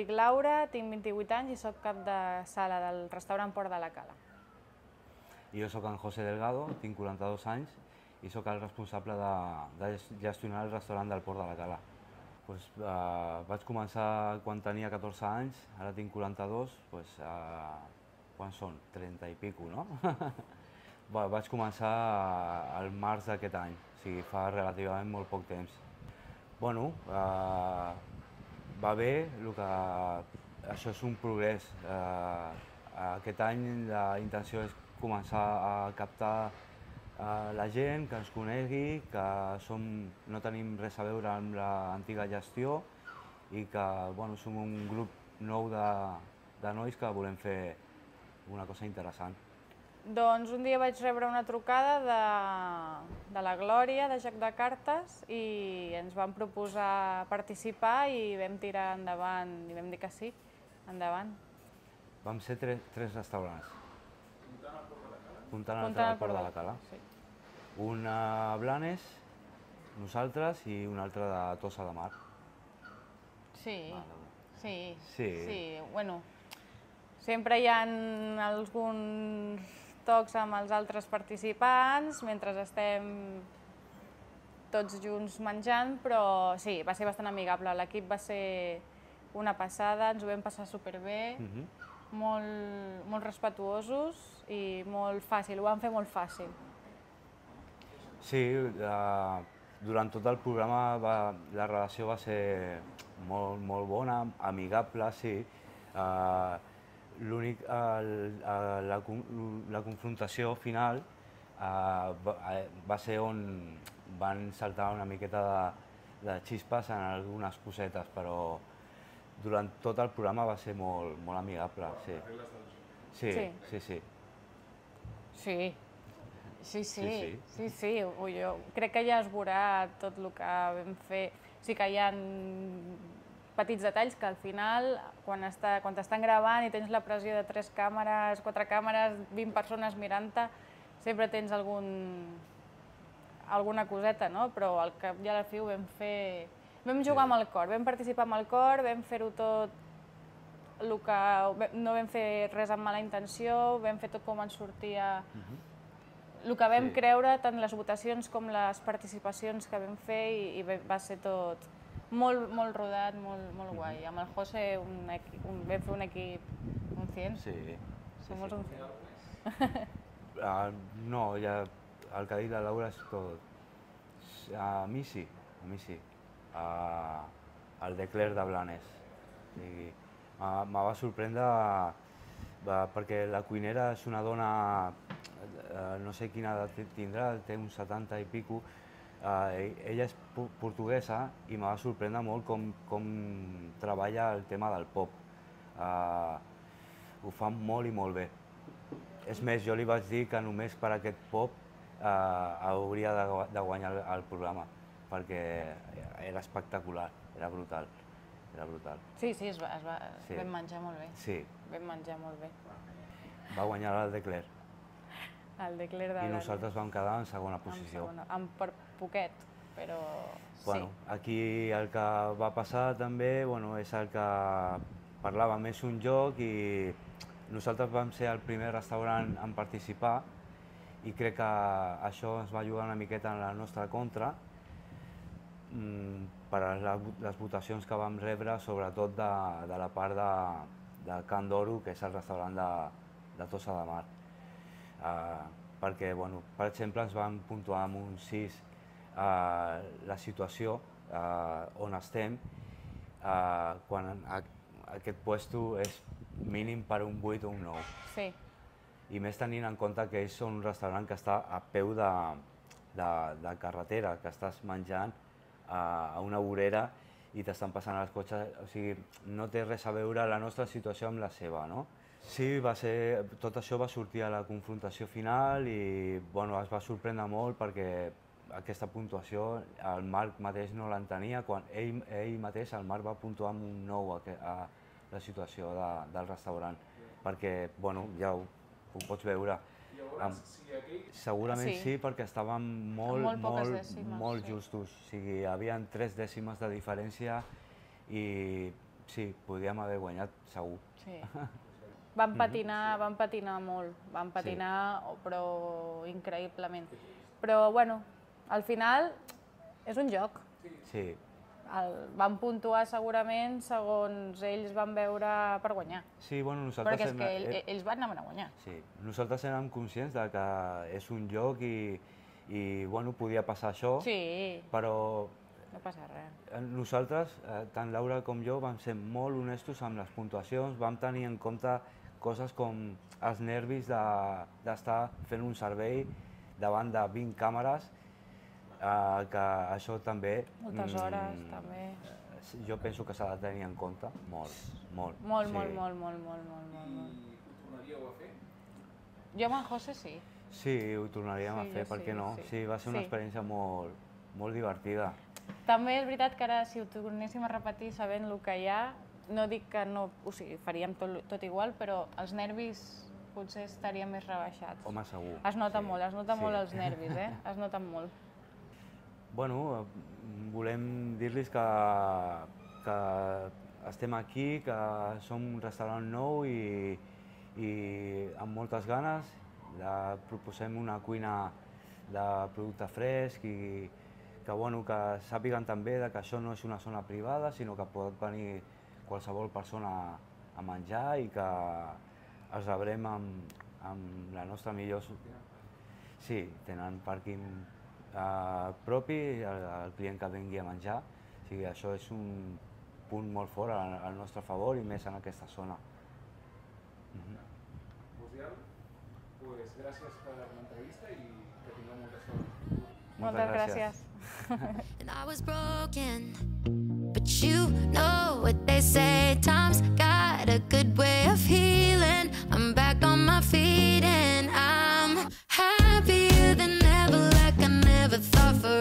dic Laura, tinc 28 anys i soc cap de sala del restaurant Port de la Cala. I jo soc en José Delgado, tinc 42 anys i soc el responsable de gestionar el restaurant del Port de la Cala. Vaig començar quan tenia 14 anys, ara tinc 42, quan són? 30 i pico, no? Vaig començar al març d'aquest any, o sigui, fa relativament molt poc temps. Bueno, va bé, això és un progrés. Aquest any la intenció és començar a captar la gent, que ens conegui, que no tenim res a veure amb l'antiga gestió i que som un grup nou de nois que volem fer una cosa interessant. Doncs un dia vaig rebre una trucada de la Glòria, de Joc de Cartes, i ens van proposar participar i vam tirar endavant i vam dir que sí, endavant. Vam ser tres restaurants. Comptant el Port de la Cala. Un a Blanes, nosaltres, i un altre de Tossa de Mar. Sí. Bueno, sempre hi ha alguns tocs amb els altres participants mentre estem tots junts menjant, però sí, va ser bastant amigable. L'equip va ser una passada, ens ho vam passar superbé, molt respetuosos i molt fàcil, ho vam fer molt fàcil. Sí, durant tot el programa la relació va ser molt bona, amigable, sí. L'únic, la confrontació final va ser on van saltar una miqueta de xispes en algunes cosetes, però durant tot el programa va ser molt amigable, sí. Sí. Jo crec que ja es veurà tot el que vam fer. Sí que hi ha petits detalls que al final, quan t'estan gravant i tens la pressió de 3 càmeres, 4 càmeres, 20 persones mirant-te, sempre tens alguna coseta, no? Però al cap i a la fi ho vam fer... Vam jugar amb el cor, vam participar amb el cor, vam fer-ho tot... No vam fer res amb mala intenció, vam fer tot com ens sortia... El que vam creure, tant les votacions com les participacions que vam fer, i va ser tot molt rodat, molt guai. Amb el José vam fer un equip un 100. Sí. Som molts un 100. No, ja el que ha dit la Laura és tot. A mi sí. El Decler de Blanes. Me va sorprendre perquè la cuinera és una dona, no sé quina edat tindrà, té uns 70 i pico. Ella és portuguesa i me va sorprendre molt com treballa el tema del pop. Ho fa molt i molt bé. És més, jo li vaig dir que només per aquest pop hauria de guanyar el programa, perquè era espectacular, era brutal. Sí, vam menjar molt bé. Sí. Vam menjar molt bé. Va guanyar el Decler. El Decler de Blanes. I nosaltres vam quedar en segona posició. Per poquet, però sí. Aquí el que va passar també és el que parlàvem, és un joc i nosaltres vam ser el primer restaurant en participar i crec que això ens va jugar una miqueta en la nostra contra per les votacions que vam rebre, sobretot de la part de Can d'Oro, que és el restaurant de Tossa de Mar. Perquè, per exemple, ens van puntuar amb un 6 la situació on estem, quan aquest puesto és mínim per un 8 o un 9. Sí. I més tenint en compte que ells són un restaurant que està a peu de carretera, que estàs menjant a una vorera i t'estan passant els cotxes, o sigui, no té res a veure la nostra situació amb la seva, no? Sí, tot això va sortir a la confrontació final i es va sorprendre molt perquè aquesta puntuació el Marc mateix no l'entenia, quan ell mateix, el Marc, va puntuar amb un 9 a la situació del restaurant, perquè, ja ho pots veure. Segurament sí, perquè estàvem molt justos, o sigui, hi havia 3 dècimes de diferència i sí, podíem haver guanyat segur. Sí. Van patinar molt, van patinar, però increïblement. Però, bueno, al final és un joc. Sí. Van puntuar segurament segons ells van veure per guanyar. Sí, bueno, nosaltres... Perquè és que ells van anar a guanyar. Sí, nosaltres érem conscients de que és un joc i bueno, podia passar això, Sí. però No passa res. nosaltres, tant Laura com jo, vam ser molt honestos amb les puntuacions, vam tenir en compte coses com els nervis d'estar fent un servei davant de 20 càmeres, que això també... Moltes hores, també. Jo penso que s'ha de tenir en compte molt, molt. Molt. I ho tornaríeu a fer? Jo amb en José sí. Sí, ho tornaríem a fer, per què no? Sí, va ser una experiència molt divertida. També és veritat que ara, si ho tornéssim a repetir sabent el que hi ha, no dic que no, o sigui, faríem tot igual, però els nervis potser estarien més rebaixats. Home, segur. Es nota molt els nervis, es noten molt. Bueno, volem dir-los que estem aquí, que som un restaurant nou i amb moltes ganes. Proposem una cuina de producte fresc i que sàpiguen també que això no és una zona privada, sinó que pot venir qualsevol persona a menjar i que els rebrem amb la nostra millor... Sí, tenen pàrquing propi, el client que vingui a menjar. O sigui, això és un punt molt fort al nostre favor i més en aquesta zona. Buzial, pues gràcies per l'entrevista i que tingueu molta sort. Moltes gràcies. And I was broken, but you know what they say, time's got a good way of healing. I'm back on my feet and I'm happier than ever, like I never thought for